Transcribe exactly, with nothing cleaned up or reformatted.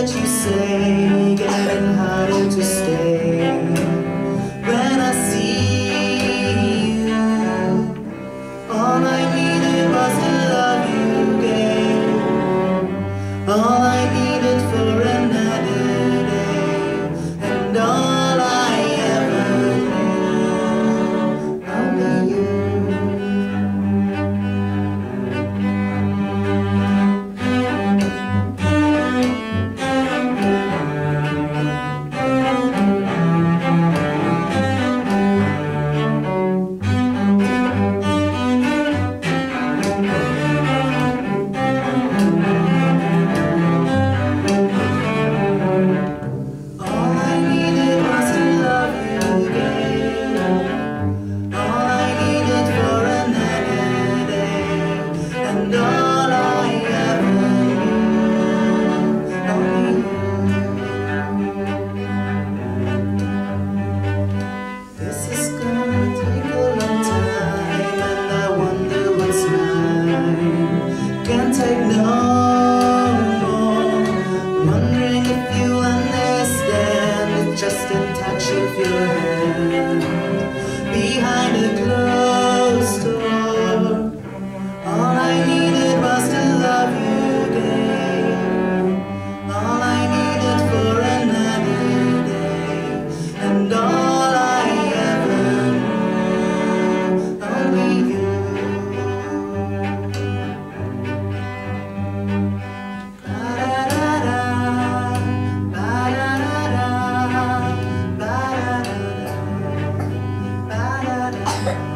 that you say, getting harder to stay. When I see you, all I needed was to love you again. All I needed for another day, and all I ever knew, only you. Can't take no more. Wondering if you understand, it's just a touch of your hand behind a closed door. All I needed was to love you again. All I needed for another day, and all I ever knew, only you. Ba-da-da-da, ba-da-da-da, ba-da-da-da.